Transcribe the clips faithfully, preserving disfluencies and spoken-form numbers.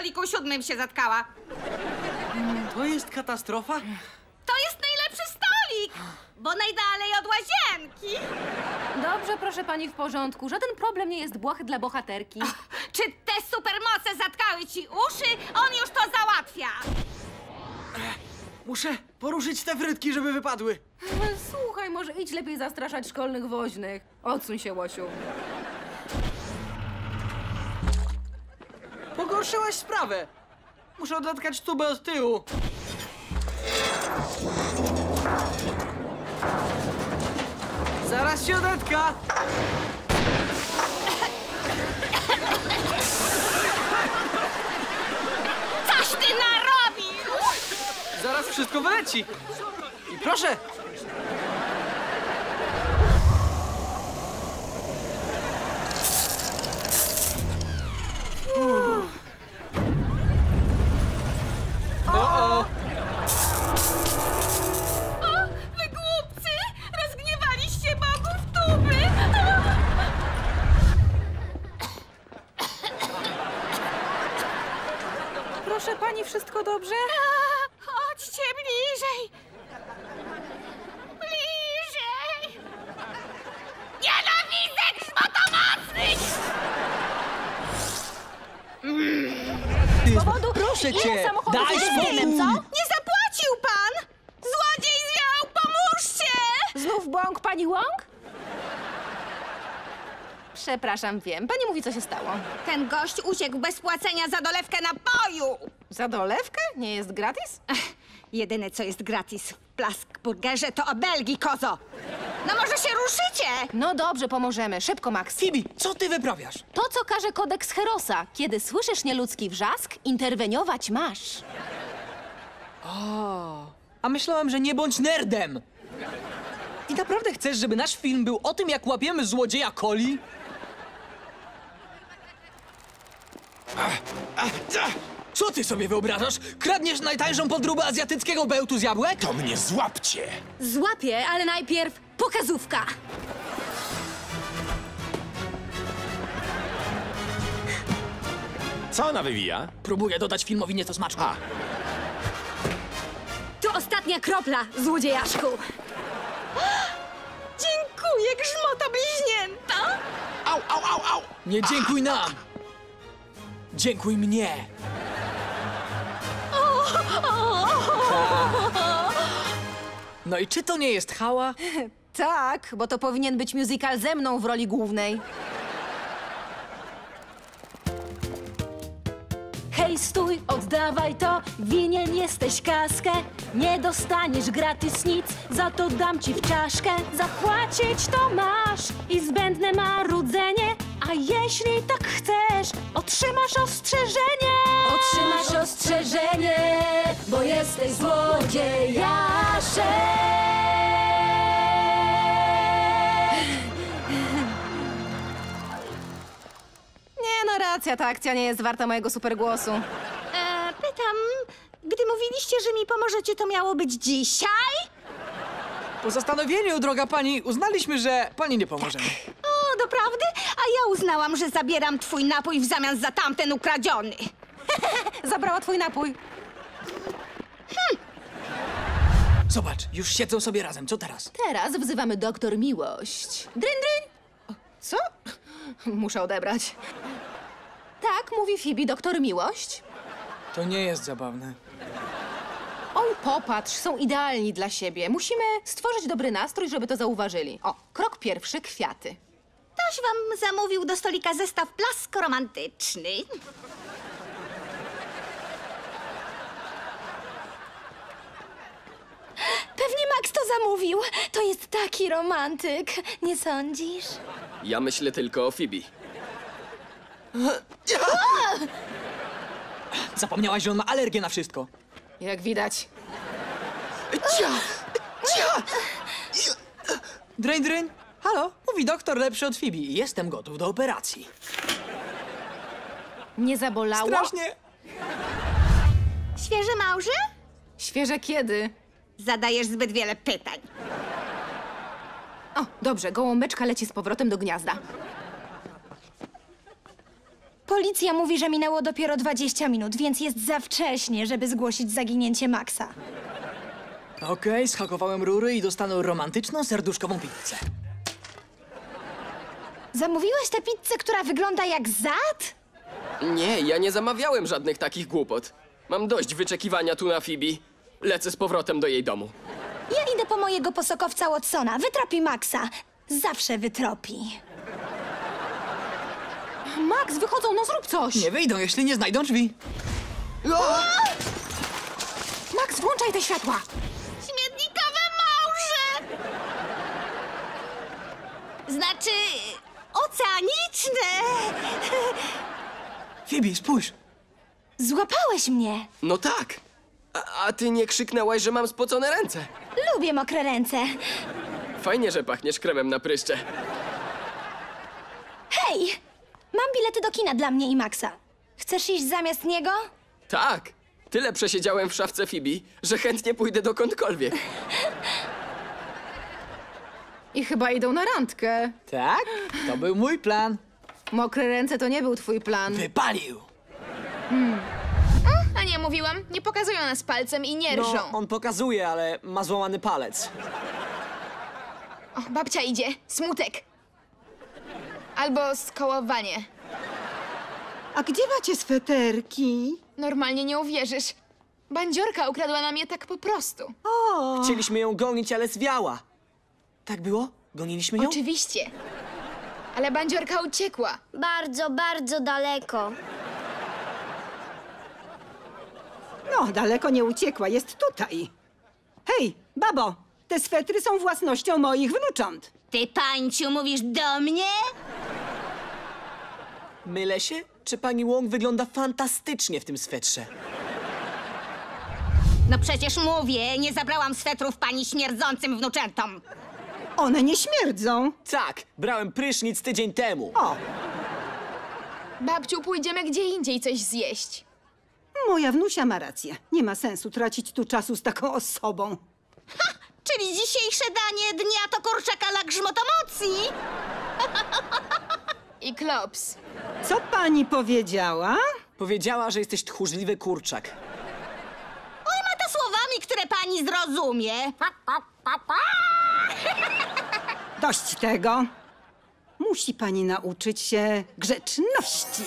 stoliku siódmym się zatkała. To jest katastrofa? To jest najlepszy stolik, bo najdalej od łazienki. Dobrze, proszę pani, w porządku. Żaden problem nie jest błahy dla bohaterki. Ach, czy te supermoce zatkały ci uszy? On już to załatwia. Muszę poruszyć te frytki, żeby wypadły. Słuchaj, może idź lepiej zastraszać szkolnych woźnych. Odsuń się, Łosiu. Pogorszyłaś sprawę. Muszę odlatkać tubę od tyłu. Zaraz się odetka. Coś ty narobił! Zaraz wszystko wyleci. I proszę. O-o! O, wy głupcy! Rozgniewaliście bogów tuby! Proszę pani, wszystko dobrze? A, chodźcie bliżej! Bliżej! Nienawidzę grzmotomocnych! Powodu, Proszę ile cię, samochodów daj jest spokój! dymem, co? Nie zapłacił pan! Złodziej zwiał! Pomóżcie! Znów błąk pani Łąk? Przepraszam, wiem. Pani mówi, co się stało. Ten gość uciekł bez płacenia za dolewkę napoju! Za dolewkę? Nie jest gratis? Ech, jedyne, co jest gratis w Plaskburgerze, to obelgi, kozo! No może się ruszycie? No dobrze, pomożemy. Szybko, Max. Fibi, co ty wyprawiasz? To, co każe kodeks Herosa. Kiedy słyszysz nieludzki wrzask, interweniować masz. O, a myślałem, że nie bądź nerdem. I naprawdę chcesz, żeby nasz film był o tym, jak łapiemy złodzieja coli? Co ty sobie wyobrażasz? Kradniesz najtańszą podróbę azjatyckiego bełtu z jabłek? To mnie złapcie! Złapię, ale najpierw pokazówka. Co ona wywija? Próbuję dodać filmowi nieco smaczku. A, To ostatnia kropla, złodziejaszku. Dziękuję, grzmoto bliźnięta! au, au, au, au! Nie dziękuj nam! Dziękuj mnie! Tak. No i czy to nie jest hała? Tak, bo to powinien być musical ze mną w roli głównej. Hej, stój, oddawaj to, winien jesteś kaskę. Nie dostaniesz gratis nic, za to dam ci w czaszkę. Zapłacić to masz i zbędne marudzenie. A jeśli tak chcesz, otrzymasz ostrzeżenie. Otrzymasz ostrzeżenie, bo jesteś złodziejaszem. Nie no, racja, ta akcja nie jest warta mojego supergłosu. E, pytam, gdy mówiliście, że mi pomożecie, to miało być dzisiaj? Po zastanowieniu, droga pani, uznaliśmy, że pani nie pomożemy. O, doprawdy? A ja uznałam, że zabieram twój napój w zamian za tamten ukradziony. Zabrała twój napój. Zobacz, już siedzą sobie razem, co teraz? Teraz wzywamy doktor Miłość. Dryń, dryń! Co? Muszę odebrać. Tak, mówi Fibi, doktor Miłość. To nie jest zabawne. Oj, popatrz, są idealni dla siebie. Musimy stworzyć dobry nastrój, żeby to zauważyli. O, krok pierwszy, kwiaty. Ktoś wam zamówił do stolika zestaw plasko-romantyczny. Pewnie Max to zamówił. To jest taki romantyk, nie sądzisz? Ja myślę tylko o Fibi. Zapomniałaś, że on ma alergię na wszystko. Jak widać. Dryń, dryń. Halo, mówi doktor lepszy od Fibi. Jestem gotów do operacji. Nie zabolało? Strasznie. Świeże małże? Świeże kiedy? Zadajesz zbyt wiele pytań. O, dobrze, gołąbeczka leci z powrotem do gniazda. Po Policja mówi, że minęło dopiero dwadzieścia minut, więc jest za wcześnie, żeby zgłosić zaginięcie Maxa. Okej, schakowałem rury i dostanę romantyczną, serduszkową pizzę. Zamówiłeś tę pizzę, która wygląda jak zad? Nie, ja nie zamawiałem żadnych takich głupot. Mam dość wyczekiwania tu na Phoebe. Lecę z powrotem do jej domu. Ja idę po mojego posokowca Watsona. Wytropi Maxa. Zawsze wytropi. Max, wychodzą, no zrób coś! Nie wyjdą, jeśli nie znajdą drzwi. Max, włączaj te światła! Śmietnikowe małże! Znaczy, oceaniczne! Phoebe, spójrz. Złapałeś mnie. No tak. A, a ty nie krzyknęłaś, że mam spocone ręce. Lubię mokre ręce. Fajnie, że pachniesz kremem na pryszcze. Hej! Mam bilety do kina dla mnie i Maxa. Chcesz iść zamiast niego? Tak. Tyle przesiedziałem w szafce Phoebe, że chętnie pójdę dokądkolwiek. I chyba idą na randkę. Tak? To był mój plan. Mokre ręce to nie był twój plan. Wypalił. A nie mówiłam, nie pokazują nas palcem i nie rżą. No, on pokazuje, ale ma złamany palec. O, babcia idzie. Smutek. Albo skołowanie. A gdzie macie sweterki? Normalnie nie uwierzysz. Bandziorka ukradła nam je tak po prostu. O, Chcieliśmy ją gonić, ale zwiała. Tak było? Goniliśmy ją? Oczywiście. Ale bandziorka uciekła. Bardzo, bardzo daleko. no, daleko nie uciekła, jest tutaj. Hej, babo, te swetry są własnością moich wnucząt. Ty, pańciu, mówisz do mnie? Mylę się? Czy pani Wong wygląda fantastycznie w tym swetrze? No przecież mówię, nie zabrałam swetrów pani śmierdzącym wnuczętom. One nie śmierdzą. Tak, brałem prysznic tydzień temu. O, Babciu, pójdziemy gdzie indziej coś zjeść. moja wnusia ma rację. Nie ma sensu tracić tu czasu z taką osobą. Ha! Czyli dzisiejsze danie dnia to kurczak a la grzmotomocji? I klops. Co pani powiedziała? Powiedziała, że jesteś tchórzliwy kurczak. Oj, ma to słowami, które pani zrozumie. Dość tego. Musi pani nauczyć się grzeczności.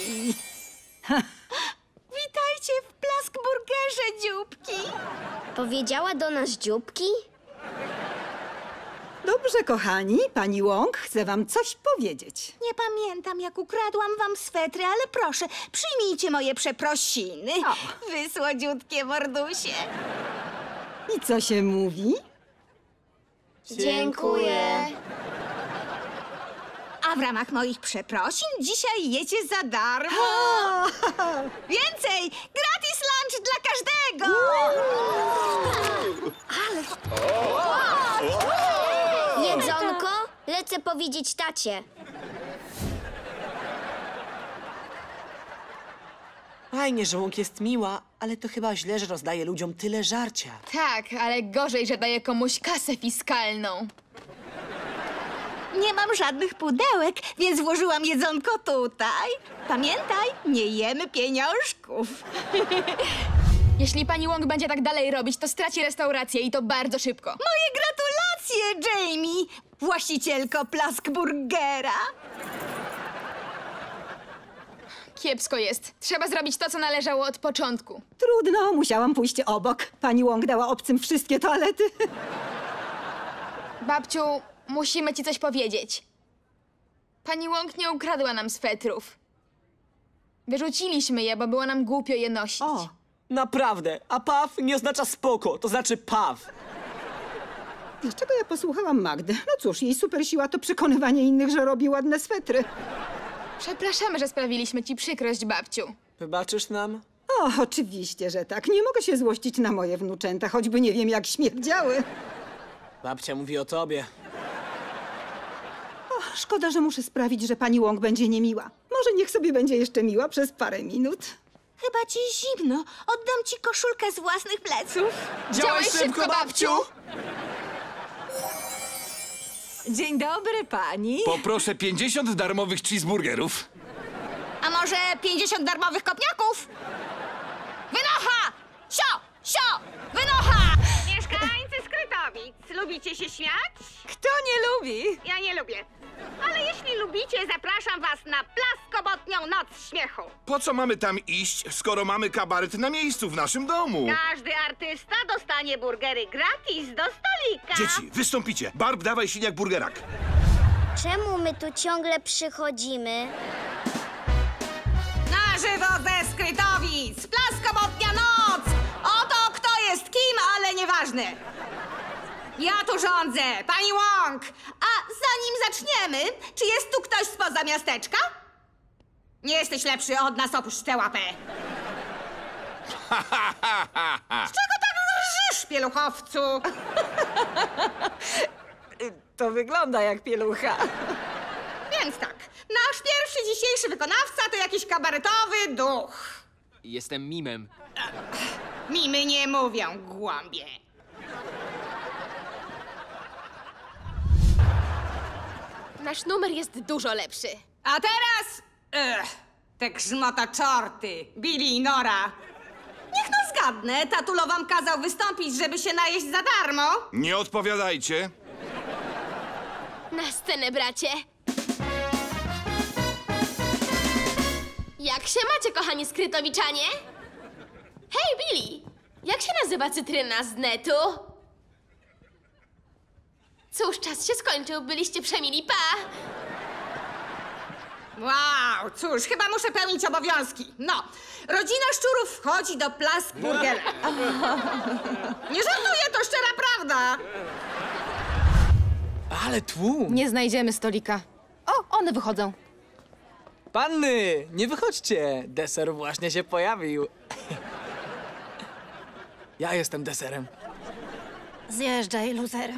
Witajcie w Plaskburgerze, dzióbki. Powiedziała do nas dzióbki? Dobrze, kochani, pani Wong chce wam coś powiedzieć. Nie pamiętam, jak ukradłam wam swetry, ale proszę, przyjmijcie moje przeprosiny. O. Wy słodziutkie mordusie. I co się mówi? Dziękuję. A w ramach moich przeprosin dzisiaj jecie za darmo. Więcej! Gratis lunch dla każdego! Jedzonko? Lecę powiedzieć tacie. Fajnie, że Wong jest miła, ale to chyba źle, że rozdaje ludziom tyle żarcia. Tak, ale gorzej, że daje komuś kasę fiskalną. Nie mam żadnych pudełek, więc włożyłam jedzonko tutaj. Pamiętaj, nie jemy pieniążków. Jeśli pani Wong będzie tak dalej robić, to straci restaurację i to bardzo szybko. Moje gratulacje, Jamie, właścicielko Plaskburgera. Kiepsko jest. Trzeba zrobić to, co należało od początku. Trudno, musiałam pójść obok. Pani Wong dała obcym wszystkie toalety. Babciu, musimy ci coś powiedzieć. Pani Wong nie ukradła nam swetrów. Wyrzuciliśmy je, bo było nam głupio je nosić. O, Naprawdę, a paw nie oznacza spoko, to znaczy paw. dlaczego ja posłuchałam Magdy? No cóż, jej super siła to przekonywanie innych, że robi ładne swetry. Przepraszamy, że sprawiliśmy ci przykrość, babciu. Wybaczysz nam? O, oczywiście, że tak. Nie mogę się złościć na moje wnuczęta, choćby nie wiem, jak śmierdziały. Babcia mówi o tobie. O, szkoda, że muszę sprawić, że pani Wong będzie niemiła. Może niech sobie będzie jeszcze miła przez parę minut. Chyba ci zimno. Oddam ci koszulkę z własnych pleców. Działaj szybko, babciu! Dzień dobry, pani. Poproszę pięćdziesiąt darmowych cheeseburgerów. A może pięćdziesiąt darmowych kopniaków? Wynocha! Sio! Sio! Wynocha! Mieszkańcy Skrytowic, lubicie się śmiać? Kto nie lubi? Ja nie lubię. Ale jeśli lubicie, zapraszam was na plaskobotnią noc śmiechu. Po co mamy tam iść, skoro mamy kabaret na miejscu w naszym domu? Każdy artysta dostanie burgery gratis do stolika. Dzieci, wystąpicie. Barb, dawaj siniak burgerak. Czemu my tu ciągle przychodzimy? Na żywo ze Skrytowic! Plaskobotnia noc! Oto kto jest kim, ale nieważne. Ja tu rządzę, pani Wong. A zanim zaczniemy, czy jest tu ktoś spoza miasteczka? Nie jesteś lepszy od nas, opuść tę łapę. Z czego tak rżysz, pieluchowcu? To wygląda jak pielucha. Więc tak, nasz pierwszy dzisiejszy wykonawca to jakiś kabaretowy duch. Jestem mimem. Mimy nie mówią, głąbie. Nasz numer jest dużo lepszy. A teraz... Ech, te grzmotoczorty, Billy i Nora. Niech no zgadnę, tatulo wam kazał wystąpić, żeby się najeść za darmo? Nie odpowiadajcie. Na scenę, bracie. Jak się macie, kochani skrytowiczanie? Hej, Billy! Jak się nazywa cytryna z netu? Cóż, czas się skończył. Byliście przemili, pa! Wow, cóż, chyba muszę pełnić obowiązki. No, rodzina szczurów wchodzi do Plask Burgera. Nie żartuję, to szczera prawda. Ale tłum! Nie znajdziemy stolika. O, one wychodzą. Panny, nie wychodźcie! Deser właśnie się pojawił. Ja jestem deserem. Zjeżdżaj, luzer.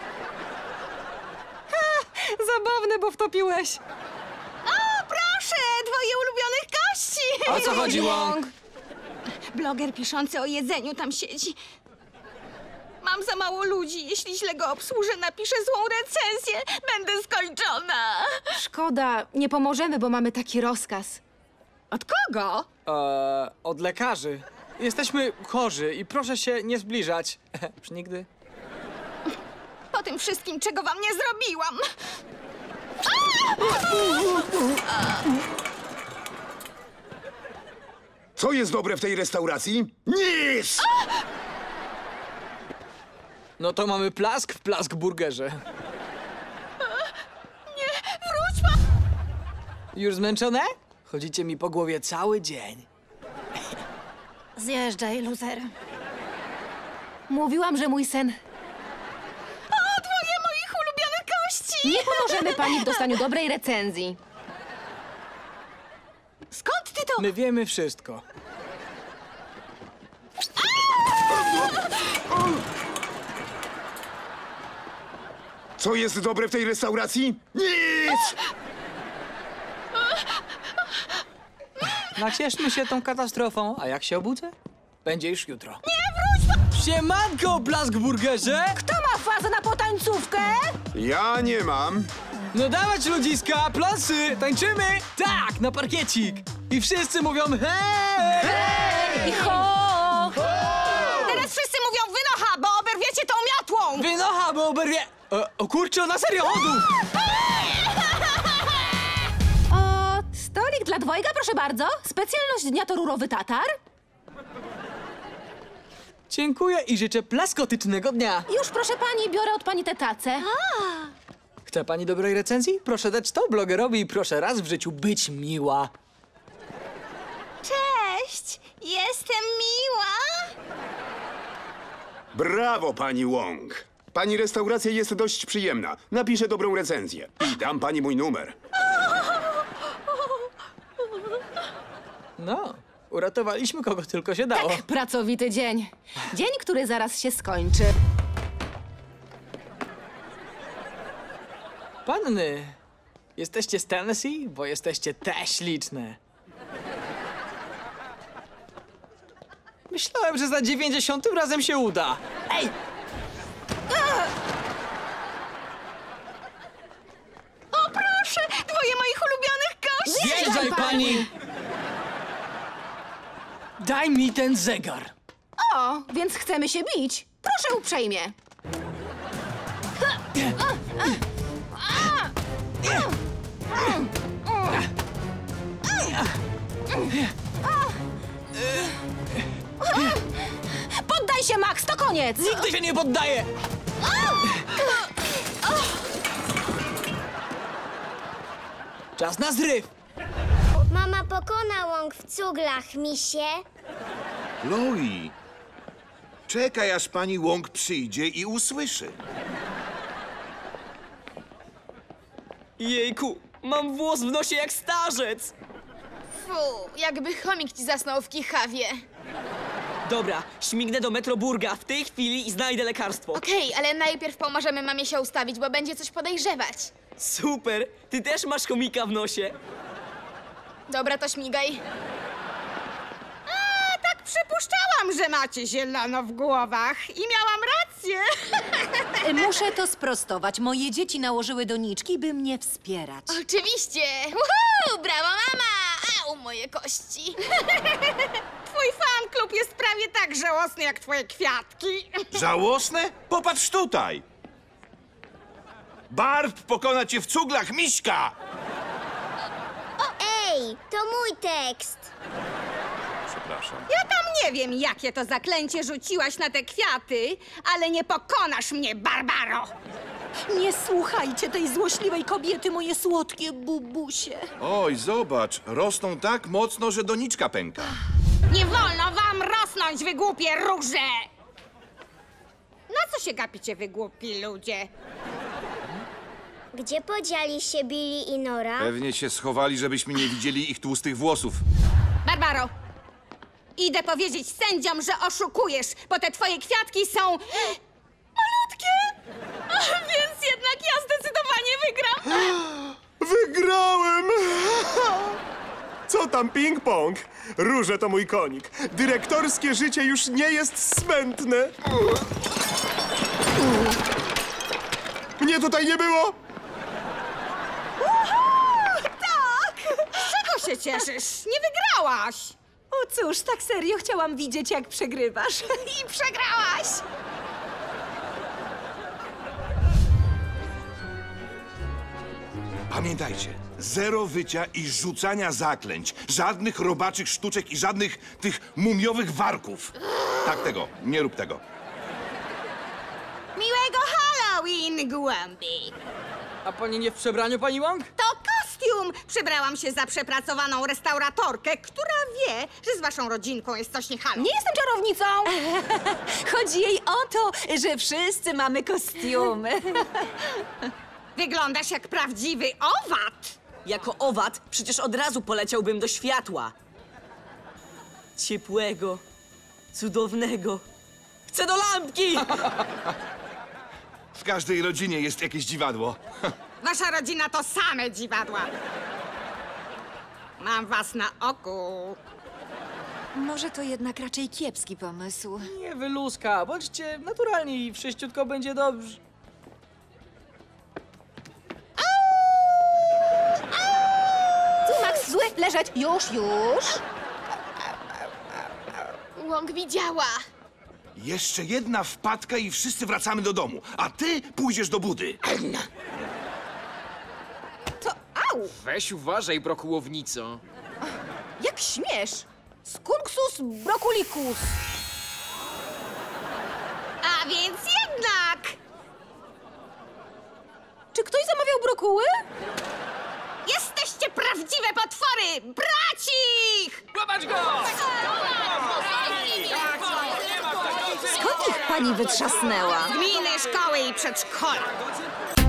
Zabawne, bo wtopiłeś. O, proszę, twoje ulubionych kości. O co chodzi, Wong? Bloger piszący o jedzeniu tam siedzi. Mam za mało ludzi. Jeśli źle go obsłużę, napiszę złą recenzję. Będę skończona. Szkoda, nie pomożemy, bo mamy taki rozkaz. Od kogo? Eee, od lekarzy. Jesteśmy chorzy i proszę się nie zbliżać. Już nigdy. Po tym wszystkim, czego wam nie zrobiłam. Co jest dobre w tej restauracji? Nic! No to mamy plask w Plask Burgerze. Nie, wróć pan. Już zmęczone? Chodzicie mi po głowie cały dzień. Zjeżdżaj, luzer. Mówiłam, że mój sen. O, dwoje moich ulubionych kości. Nie pomożemy pani w dostaniu dobrej recenzji. Skąd ty to? My wiemy wszystko. Co jest dobre w tej restauracji? Nic! Nacieszmy się tą katastrofą, a jak się obudzę? Będzie już jutro. Nie, wróć pan! Siemanko, Plask Burgerze! Kto ma fazę na potańcówkę? Ja nie mam. No dawać ludziska, plasy, tańczymy! Tak, na parkiecik! I wszyscy mówią hej! Hej! I ho! Teraz wszyscy mówią wynocha, bo oberwiecie tą miotłą. Wynocha, bo oberwie... O, o kurczę, na serio, chodu! O, stolik dla dwojga, proszę bardzo. Specjalność dnia to rurowy tatar. Dziękuję i życzę plaskotycznego dnia. Już, proszę pani, biorę od pani tę tacę. Chce pani dobrej recenzji? Proszę dać to blogerowi i proszę raz w życiu być miła. Cześć, jestem miła. Brawo, pani Wong. Pani restauracja jest dość przyjemna. Napiszę dobrą recenzję. I dam pani mój numer. No, uratowaliśmy kogo tylko się dało. Pracowity dzień. Dzień, który zaraz się skończy. Panny, jesteście z Tennessee? Bo jesteście te śliczne. Myślałem, że za dziewięćdziesiątym razem się uda. Ej! O proszę, dwoje moich ulubionych kości. Zjeżdżaj, Słuchaj, pani! Daj mi ten zegar. O, więc chcemy się bić. Proszę uprzejmie. Poddaj się, Max, to koniec! Nigdy się nie poddaję! Czas na zryw! Mama pokona łąk w cuglach, misie. Chloe, czekaj, aż pani Łąk przyjdzie i usłyszy. Jejku, mam włos w nosie jak starzec. Fu, jakby chomik ci zasnął w kichawie. Dobra, śmignę do Metroburga w tej chwili i znajdę lekarstwo. Okej, ale najpierw pomożemy mamie się ustawić, bo będzie coś podejrzewać. Super! Ty też masz chomika w nosie. Dobra, to śmigaj. A, tak przypuszczałam, że macie zielono w głowach i miałam rację. Muszę to sprostować. Moje dzieci nałożyły doniczki, by mnie wspierać. Oczywiście! Uhu, brawo, mama! Au, moje kości. Twój fan-klub jest prawie tak żałosny jak twoje kwiatki. Żałosne? Popatrz tutaj! Barb pokona cię w cuglach, Miśka! Ej, to mój tekst. Przepraszam. Ja tam nie wiem, jakie to zaklęcie rzuciłaś na te kwiaty, ale nie pokonasz mnie, Barbaro. Nie słuchajcie tej złośliwej kobiety, moje słodkie bubusie. Oj, zobacz, rosną tak mocno, że doniczka pęka. Nie wolno wam rosnąć, wy głupie róże! Na co się gapicie, wy głupi ludzie? Gdzie podzieli się Billy i Nora? Pewnie się schowali, żebyśmy nie widzieli ich tłustych włosów. Barbaro, idę powiedzieć sędziom, że oszukujesz, bo te twoje kwiatki są malutkie. A więc jednak ja zdecydowanie wygram. Wygrałem! Co tam ping-pong? Róże to mój konik. Dyrektorskie życie już nie jest smętne. Mnie tutaj nie było? Tak! Z czego się cieszysz? Nie wygrałaś! O cóż, tak serio chciałam widzieć, jak przegrywasz. I przegrałaś! Pamiętajcie, zero wycia i rzucania zaklęć. Żadnych robaczych sztuczek i żadnych tych mumiowych warków. Tak tego, nie rób tego. Miłego Halloween, głębi! A pani nie w przebraniu, pani Łąk? To kostium! Przybrałam się za przepracowaną restauratorkę, która wie, że z waszą rodzinką jest coś nie halo. Nie jestem czarownicą! Chodzi jej o to, że wszyscy mamy kostiumy. Wyglądasz jak prawdziwy owad! Jako owad przecież od razu poleciałbym do światła. Ciepłego, cudownego. Chcę do lampki! W każdej rodzinie jest jakieś dziwadło. Wasza rodzina to same dziwadła. Mam was na oku. Może to jednak raczej kiepski pomysł. Nie, wyluska. Bądźcie naturalni i wszyściutko będzie dobrze. Tu, Max, zły, leżeć. Już, już. Łąk widziała. Jeszcze jedna wpadka i wszyscy wracamy do domu, a ty pójdziesz do budy. To au! Weź uważaj, brokułownico. Jak śmiesz? Skunksus brokulicus. A więc jednak! Czy ktoś zamawiał brokuły? Jesteście prawdziwe potwory! Bracich! Łapać go! Skąd ich pani wytrzasnęła? Gminy, szkoły i przedszkola.